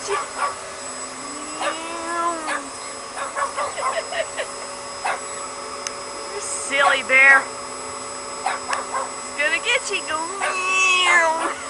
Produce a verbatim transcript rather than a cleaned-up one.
get you. You're silly bear. He's gonna get you. Go meow.